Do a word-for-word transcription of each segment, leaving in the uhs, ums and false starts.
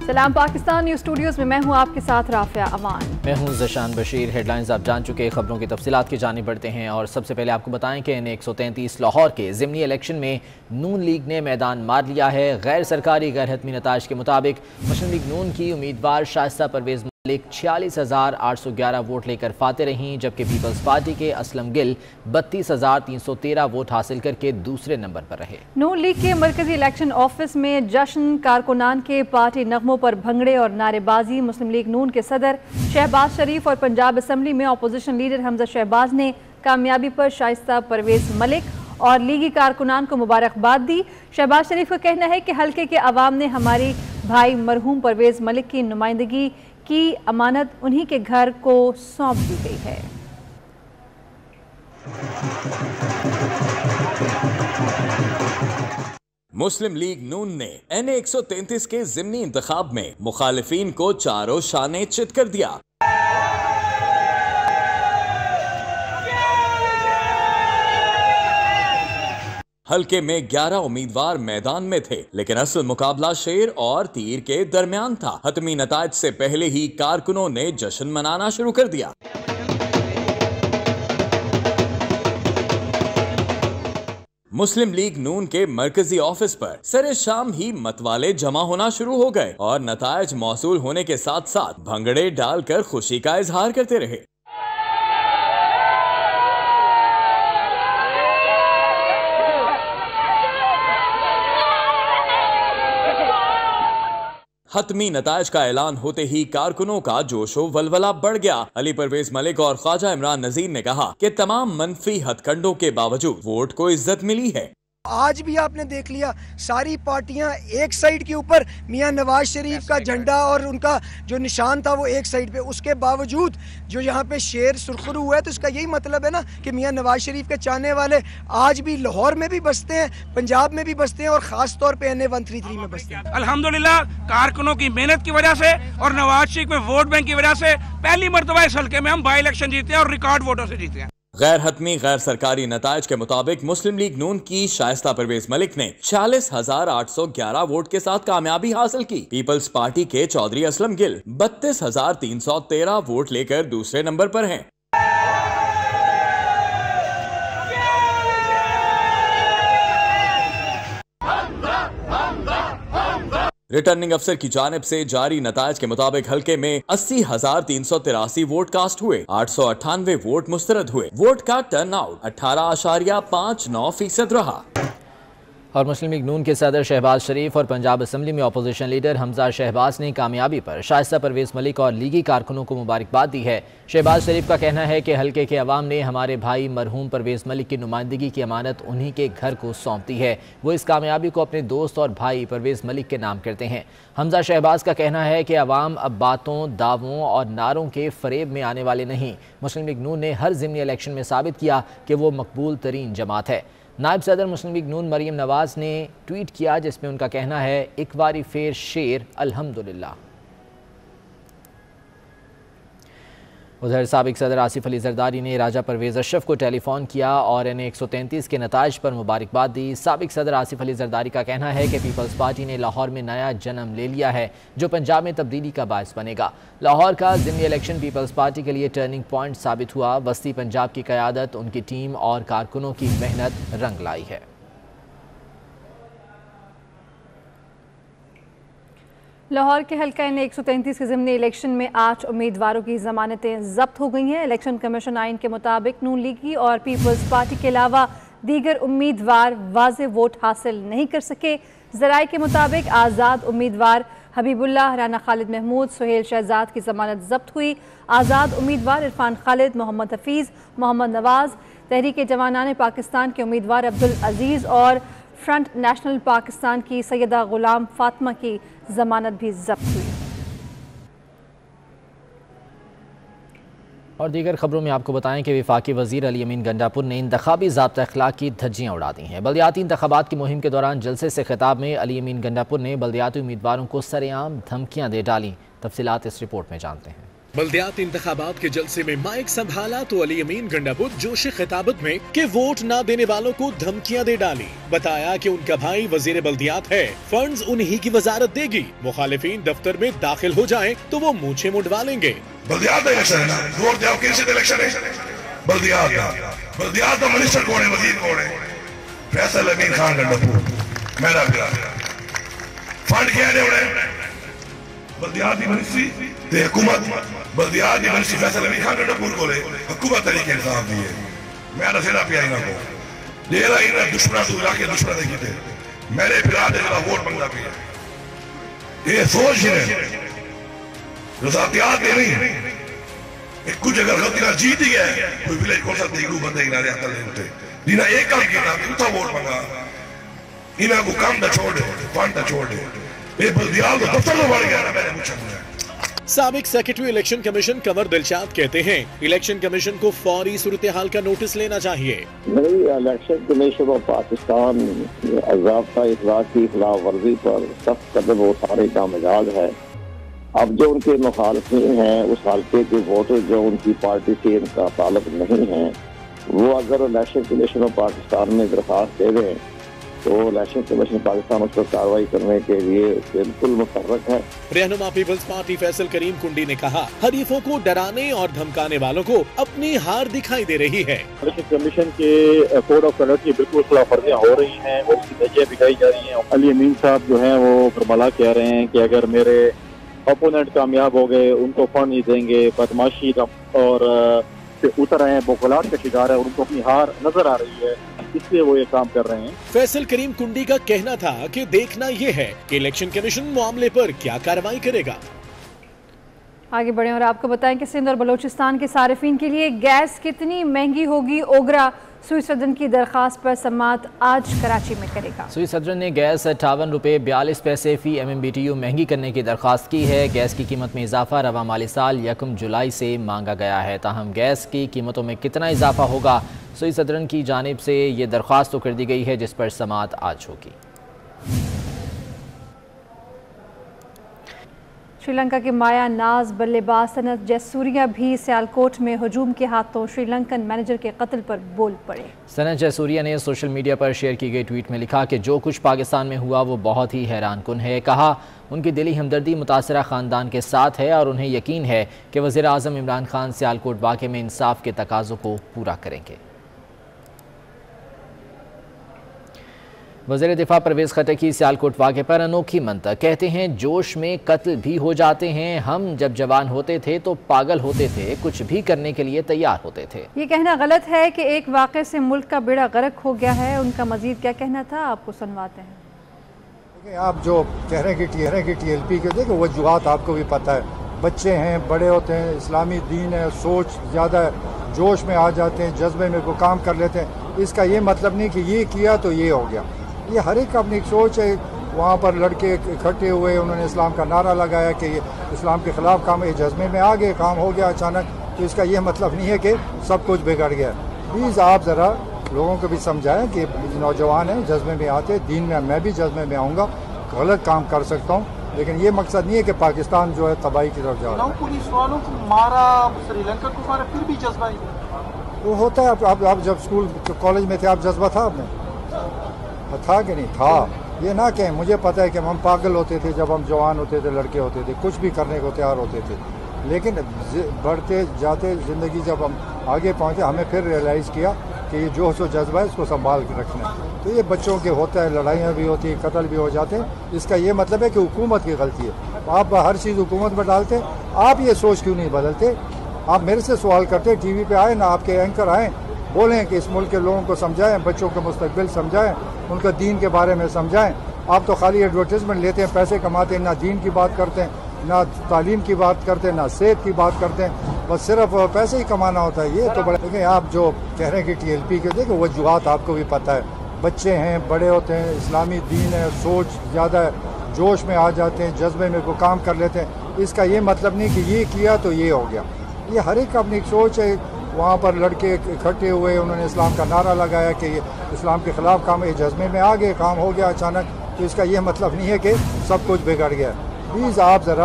सलाम Pakistan news Studios में मैं हूं आपके साथ राफिया अमान। मैं हूं ज़शान बशीर। हेडलाइंस आप जान चुके, खबरों की तफसीलात की जानी बढ़ते हैं और सबसे पहले आपको बताएं कि एन एक सौ तैंतीस लाहौर के ज़िमनी इलेक्शन में नून लीग ने मैदान मार लिया है। गैर सरकारी गैर हतमी नताइज के मुताबिक मुस्लिम लीग नून की उम्मीदवार शाइस्ता परवेज़ मलिक छियालीस हज़ार आठ सौ ग्यारह वोट लेकर फाते रहीं, जबकि पीपल्स पार्टी के असलम गिल बत्तीस हज़ार तीन सौ तेरह वोट हासिल करके दूसरे नंबर पर रहे। नून लीग के मरकजी इलेक्शन ऑफिस में जश्न, कारकुनान के पार्टी नगमों पर भंगड़े और नारेबाजी। मुस्लिम लीग नून के सदर शहबाज शरीफ और पंजाब असम्बली में अपोजिशन लीडर हमजा शहबाज ने कामयाबी पर शाइस्ता परवेज़ मलिक और लीगी कारकुनान को मुबारकबाद दी। शहबाज शरीफ का कहना है कि हल्के के अवाम ने हमारी भाई मरहूम परवेज़ मलिक की नुमाइंदगी की अमानत उन्हीं के घर को सौंप दी गई है। मुस्लिम लीग नून ने एन एक सौ तैंतीस के ज़िमनी इंतखाब में मुखालिफिन को चारों शाने चित कर दिया। हल्के में ग्यारह उम्मीदवार मैदान में थे, लेकिन असल मुकाबला शेर और तीर के दरमियान था। हतमी नताइज से पहले ही कारकुनों ने जश्न मनाना शुरू कर दिया। मुस्लिम लीग नून के मरकजी ऑफिस पर सरे शाम ही मतवाले जमा होना शुरू हो गए और नताइज मौसूल होने के साथ साथ भंगड़े डालकर खुशी का इजहार करते रहे। हतमी नताइज का ऐलान होते ही कारकुनों का जोशो वलवला बढ़ गया। अली परवेज मलिक और ख्वाजा इमरान नजीर ने कहा कि तमाम मनफी हथकंडों के बावजूद वोट को इज्जत मिली है। आज भी आपने देख लिया, सारी पार्टियां एक साइड के ऊपर, मियां नवाज शरीफ का झंडा और उनका जो निशान था वो एक साइड पे, उसके बावजूद जो यहाँ पे शेर सुरखरू हुआ है, तो इसका यही मतलब है ना कि मियां नवाज शरीफ के चाहने वाले आज भी लाहौर में भी बसते हैं, पंजाब में भी बसते हैं और खास तौर पे N A one three three में बसते हैं। अल्हम्दुलिल्लाह कारकुनों की मेहनत की वजह से और नवाज शरीफ में वोट बैंक की वजह से पहली मरतबा इस हल्के में हम बाई इलेक्शन जीते हैं और रिकॉर्ड वोटों से जीते हैं। गैर हतमी गैर सरकारी नताइज के मुताबिक मुस्लिम लीग नून की शाइस्ता परवेज मलिक ने छियालीस हजार आठ सौ ग्यारह वोट के साथ कामयाबी हासिल की। पीपल्स पार्टी के चौधरी असलम गिल बत्तीस हजार तीन सौ तेरह वोट लेकर दूसरे नंबर पर हैं। रिटर्निंग अफसर की जानिब से जारी नताइज के मुताबिक हल्के में अस्सी हजार तीन सौ तिरासी वोट कास्ट हुए, आठ सौ अट्ठानवे वोट मुस्तरद हुए। वोट का टर्न आउट अठारह आशारिया पाँच नौ फीसद रहा। और मुस्लिम लीग नून के सदर शहबाज शरीफ और पंजाब असम्बली में अपोजिशन लीडर हमजा शहबाज ने कामयाबी पर शाइस्ता परवेज़ मलिक और लीगी कारकुनों को मुबारकबाद दी है। शहबाज शरीफ का कहना है कि हल्के के अवाम ने हमारे भाई मरहूम परवेज़ मलिक की नुमाइंदगी की अमानत उन्हीं के घर को सौंप दी है। वो इस कामयाबी को अपने दोस्त और भाई परवेज़ मलिक के नाम करते हैं। हमजा शहबाज का कहना है कि अवाम अब बातों, दावों और नारों के फरेब में आने वाले नहीं। मुस्लिम लीग नून ने हर ज़िमनी इलेक्शन में साबित किया कि वो मकबूल तरीन जमात है। नायब सदर मुस्लिम लीग नून मरियम नवाज ने ट्वीट किया, जिसमें उनका कहना है, एक बारी फेर शेर अल्हम्दुलिल्लाह। उधर साबिक सदर आसिफ अली जरदारी ने राजा परवेज़ अशरफ को टेलीफोन किया और एन एक सौ तैंतीस के नताइज पर मुबारकबाद दी। साबिक सदर आसिफ अली जरदारी का कहना है कि पीपल्स पार्टी ने लाहौर में नया जन्म ले लिया है, जो पंजाब में तब्दीली का बायस बनेगा। लाहौर का ज़िमनी इलेक्शन पीपल्स पार्टी के लिए टर्निंग पॉइंट साबित हुआ। वस्ती पंजाब की क़यादत, उनकी टीम और कारकुनों की मेहनत रंग लाई है। लाहौर के हल्का एन एक सौ तैंतीस के ज़िमनी इलेक्शन में आठ उम्मीदवारों की जमानतें जब्त हो गई हैं। इलेक्शन कमीशन आइन के मुताबिक नून लीगी और पीपल्स पार्टी के अलावा दीगर उम्मीदवार वाज़े वोट हासिल नहीं कर सके। ज़राए के मुताबिक आज़ाद उम्मीदवार हबीबुल्लाह, राना खालिद महमूद, सुहेल शहजाद की जमानत जब्त हुई। आज़ाद उम्मीदवार इरफान खालिद, मोहम्मद हफीज़, मोहम्मद नवाज, तहरीक जवानान पाकिस्तान के उम्मीदवार अब्दुल अजीज़ और फ्रंट नेशनल पाकिस्तान की सैयदा गुलाम फातिमा की जमानत भी जब्त हुई। और दीगर खबरों में आपको बताएं कि वफाकी वज़ीर अली अमीन गंडापुर ने इंतखाबी ज़ाब्ता अखलाक की धज्जियाँ उड़ा दी हैं। बल्दियाती इंतखाबात की मुहिम के दौरान जलसे से खिताब में अली अमीन गंडापुर ने बल्दियाती उम्मीदवारों को सरेआम धमकियाँ दे डाली। तफसीलात इस रिपोर्ट में जानते हैं। बल्दियात इंतखाबात के जलसे में माइक संभाला तो अली अमीन गंडापुर जोश खिताबत में कि वोट न देने वालों को धमकियां दे डाली। बताया कि उनका भाई वजीर बल्दियात है, फंड्स उन्हीं की वजारत देगी। मुखालिफिन दफ्तर में दाखिल हो जाएं तो वो मूछें मुड़वा लेंगे। बल्दियात इलेक्शन है ना, वोट दो कैसे इलेक्शन है बल्दियात का। बल्दियात का मिनिस्टर कौन है, वजीर कौन है? फैसल अमीन खान गंडापुर मेरा प्यार। फंड क्या है बल्दियात की मिनिस्ट्री ते हुकूमत बल्दियात की मिनिस्ट्री फैसल अमीन खान गंडापुर को ले हुकूमत तरीके इंसाफ दिए। मैं दसेना पिया इना को लेला इना दुश्मन तू इलाके दुश्मन देखी थे मेरे पिला दे ला वोट मंगदा पिया। ये सोच है रजातियात दे नहीं एक कुछ अगर गलतियां जीत ही है कोई विलेज कौन सा देगू बंदे इना रे अकल लेते दीना एक काम किया उठा वोट मंगा इना को काम दा छोड़ दे फंड दा छोड़ दे ये बल्दियात तो दफ्तर में बढ़ गया ना मैंने पूछा। साबिक secretary election commission Kanwar Dilshad कहते हैं इलेक्शन कमीशन को फौरी सूरत हाल का नोटिस लेना चाहिए। नहीं, इलेक्शन कमीशन ऑफ पाकिस्तान ज़ाब्ता इखलाक की खिलाफ वर्जी पर सख्त कदम उठाने का मिजाज है। अब जो उनके मुखालिफिन हैं उस हल्के के वोटर जो उनकी पार्टी से इनका ताल्लुक नहीं है वो अगर इलेक्शन कमीशन ऑफ पाकिस्तान में दरख्वास्त दे दें तो इलेक्शन कमीशन पाकिस्तान उस पर कार्रवाई करने के लिए बिल्कुल मुतहर्रिक है। रहनुमा पीपल्स पार्टी फैसल करीम कुंडी ने कहा हरीफों को डराने और धमकाने वालों को अपनी हार दिखाई दे रही है। इलेक्शन कमीशन के कोड ऑफ कंडक्ट की बिल्कुल खिलाफ वर्जियां हो रही हैं और उसकी नजियां बिगाई जा रही हैं। अली अमीन साहब जो हैं वो बरमला कह रहे हैं कि अगर मेरे ओपोनेंट कामयाब हो गए उनको फंड नहीं देंगे, बदमाशी और उतर रहे हैं, बौखलाहट का शिकार है और उनको अपनी हार नजर आ रही है, इसलिए वो ये काम कर रहे हैं। फैसल करीम कुंडी का कहना था कि देखना ये है कि इलेक्शन कमीशन मामले पर क्या कार्रवाई करेगा। आगे बढ़े और आपको बताएं कि सिंध और बलूचिस्तान के सारिफिन के लिए गैस कितनी महंगी होगी। ओगरा सुई सदन की दरखास्त पर समाअत आज कराची में करेगा। सुई सदन ने गैस अट्ठावन रुपये बयालीस पैसे फी M M B T U महंगी करने की दरख्वास्त की है। गैस की कीमत में इजाफा रवा माली साल यकम जुलाई से मांगा गया है। ताहम गैस की कीमतों में कितना इजाफा होगा सुई सदन की जानिब से ये दरख्वास्त तो कर दी गई है जिस पर समाअत आज होगी। श्रीलंका के माया नाज बल्लेबाज सनत जयसूर्या भी सियालकोट में हजूम के हाथों श्रीलंकन मैनेजर के कत्ल पर बोल पड़े। सनत जयसूर्या ने सोशल मीडिया पर शेयर की गई ट्वीट में लिखा कि जो कुछ पाकिस्तान में हुआ वो बहुत ही हैरान कुन है। कहा उनकी दिली हमदर्दी मुतासरा ख़ानदान के साथ है और उन्हें यकीन है कि वज़ीर आज़म इमरान खान सियालकोट वाक़े में इंसाफ के तकाज़ों को पूरा करेंगे। वज़ीर दिफा परवेज़ खटकी सियालकोट वाक़े पर अनोखी मंतक कहते हैं जोश में कत्ल भी हो जाते हैं। हम जब जवान होते थे तो पागल होते थे, कुछ भी करने के लिए तैयार होते थे। ये कहना गलत है कि एक वाक़े से मुल्क का बेड़ा गर्क हो गया है। उनका मजीद क्या कहना था आपको सुनवाते हैं। आप जो कह रहे हैं कि की टी एल पी के देखो वजूहात आपको भी पता है। बच्चे हैं, बड़े होते हैं, इस्लामी दीन है, सोच ज़्यादा है, जोश में आ जाते हैं, जज्बे में कोई काम कर लेते हैं। इसका ये मतलब नहीं कि ये किया तो ये हो गया। ये हर एक अपनी एक सोच है। वहाँ पर लड़के इकट्ठे हुए, उन्होंने इस्लाम का नारा लगाया कि ये इस्लाम के ख़िलाफ़ काम, ये जज्बे में आ गए, काम हो गया अचानक। तो इसका ये मतलब नहीं है कि सब कुछ बिगड़ गया। प्लीज़ आप ज़रा लोगों को भी समझाएं कि नौजवान हैं, जज्बे में आते, दीन में मैं भी जज्बे में आऊँगा, गलत काम कर सकता हूँ, लेकिन ये मकसद नहीं है कि पाकिस्तान जो है तबाही की तरफ जा रहा है। पुलिस वालों को मारा, श्रीलंका को मारा, फिर भी जज्बा वो होता है। आप, आप जब स्कूल कॉलेज में थे आप जज्बा था आपने था कि नहीं था? ये ना कहें। मुझे पता है कि हम पागल होते थे जब हम जवान होते थे, लड़के होते थे, कुछ भी करने को तैयार होते थे, लेकिन बढ़ते जाते ज़िंदगी जब हम आगे पहुँचे हमें फिर रियलाइज़ किया कि ये जोश और जज्बा है, इसको संभाल के रखना है। तो ये बच्चों के होता है, लड़ाइयाँ भी होती हैं, कत्ल भी हो जाते हैं। इसका ये मतलब है कि हुकूमत की गलती है। आप हर चीज़ हुकूमत में डालते, आप ये सोच क्यों नहीं बदलते? आप मेरे से सवाल करते, टी वी पर आए ना, आपके एंकर आएँ, बोलें कि इस मुल्क के लोगों को समझाएं, बच्चों का मुस्तकबिल समझाएं, उनका दीन के बारे में समझाएं। आप तो खाली एडवर्टीजमेंट लेते हैं, पैसे कमाते हैं, ना दीन की बात करते हैं, ना तालीम की बात करते हैं, ना सेहत की बात करते हैं, बस सिर्फ पैसे ही कमाना होता है। ये तो बड़ा देखिए, आप जो कह रहे हैं कि टी एल पी के देखो वजूहात आपको भी पता है। बच्चे हैं, बड़े होते हैं, इस्लामी दीन है, सोच ज़्यादा है, जोश में आ जाते हैं, जज्बे में कोई काम कर लेते हैं। इसका ये मतलब नहीं कि ये किया तो ये हो गया। ये हर एक अपनी एक सोच है। वहाँ पर लड़के इकट्ठे हुए, उन्होंने इस्लाम का नारा लगाया कि ये इस्लाम के ख़िलाफ़ काम, ये जज्बे में आ गए, काम हो गया अचानक। तो इसका ये मतलब नहीं है कि सब कुछ बिगड़ गया। प्लीज़ आप ज़रा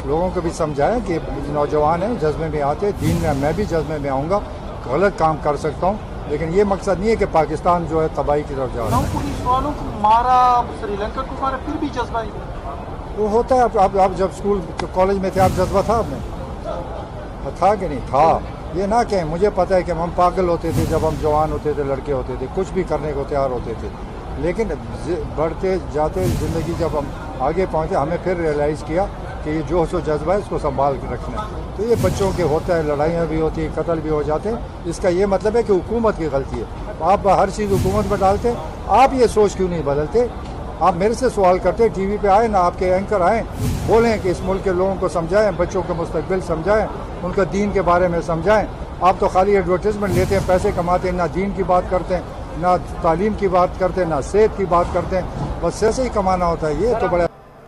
लोगों को भी समझाएं कि नौजवान हैं, जज्बे में आते, दीन में मैं भी जज्बे में आऊँगा, गलत काम कर सकता हूँ, लेकिन ये मकसद नहीं है कि पाकिस्तान जो है तबाही की तरफ जा रहा है। पुलिस वालों को मारा, श्रीलंका को मारा, फिर भी जज्बा ही वो होता है। आप, आप, आप जब स्कूल कॉलेज में थे, आप जज्बा था आपने था कि नहीं था? ये ना कहें, मुझे पता है कि हम पागल होते थे जब हम जवान होते थे, लड़के होते थे, कुछ भी करने को तैयार होते थे, लेकिन बढ़ते जाते ज़िंदगी जब हम आगे पहुँचे, हमें फिर रियलाइज़ किया कि ये जोश और जज्बा है, इसको संभाल के रखना है। तो ये बच्चों के होता है, लड़ाइयाँ भी होती हैं, कत्ल भी हो जाते हैं। इसका ये मतलब है कि हुकूमत की गलती है। आप हर चीज़ हुकूमत पर डालते, आप ये सोच क्यों नहीं बदलते? आप मेरे से सवाल करते, टीवी पे आए ना, आपके एंकर आए, बोलें कि इस मुल्क के लोगों को समझाएं, बच्चों के मुस्तकबिल समझाएं, उनका दीन के बारे में समझाएं। आप तो खाली एडवर्टीजमेंट लेते हैं, पैसे कमाते हैं, ना दीन की बात करते हैं, ना तालीम की बात करते हैं, ना सेहत की बात करते हैं, बस ऐसे ही कमाना होता है। ये तो बड़ा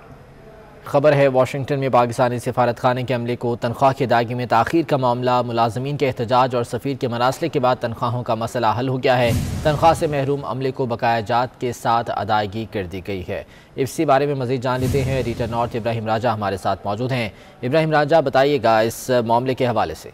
खबर है वाशिंगटन में पाकिस्तानी सिफारत खाने के अमले को तनख्वाह की अदायगी में ताख़ीर का मामला, मुलाजमीन के एहतजाज और सफ़ीर के मरासले के बाद तनख्वाहों का मसला हल हो गया है। तनख्वाह से महरूम अमले को बकाया जात के साथ अदायगी कर दी गई है। इसी बारे में मज़ीद जान लेते हैं। एडिटर नॉर्थ इब्राहिम राजा हमारे साथ मौजूद हैं। इब्राहिम राजा, बताइएगा इस मामले के हवाले से।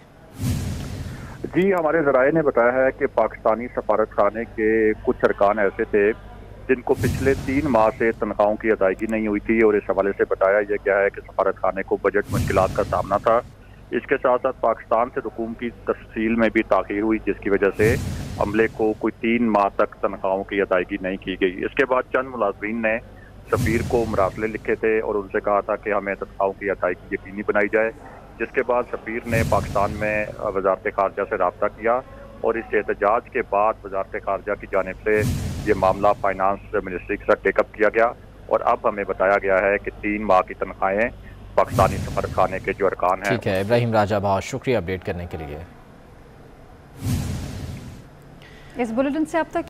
जी, हमारे ज़राए ने बताया है कि पाकिस्तानी सफारत खाने के कुछ अरकान ऐसे थे जिनको पिछले तीन माह से तनख्वाहों की अदायगी नहीं हुई थी, और इस हवाले से बताया यह गया है कि सफारत खाने को बजट मुश्किलात का सामना था। इसके साथ साथ पाकिस्तान से रकूम की तफसील में भी ताख़ीर हुई, जिसकी वजह से अमले को कोई तीन माह तक तनख्वाहों की अदायगी नहीं की गई। इसके बाद चंद मुलाजमीन ने सफ़ीर को मरासले लिखे थे और उनसे कहा था कि हमें तनख्वाहों की अदायगी यकीनी बनाई जाए, जिसके बाद सफ़ीर ने पाकिस्तान में वज़ारत ख़ारजा से रब्ता किया और इस एहतजाज के बाद वज़ारत ख़ारजा की जानिब से ये मामला फाइनेंस मिनिस्ट्री के साथ टेकअप किया गया, और अब हमें बताया गया है कि तीन माह की तनख्वाहें पाकिस्तानी सफारत खाने के जो अरकान हैं। ठीक है इब्राहिम राजा, बहुत शुक्रिया अपडेट करने के लिए। इस बुलेटिन से अब तक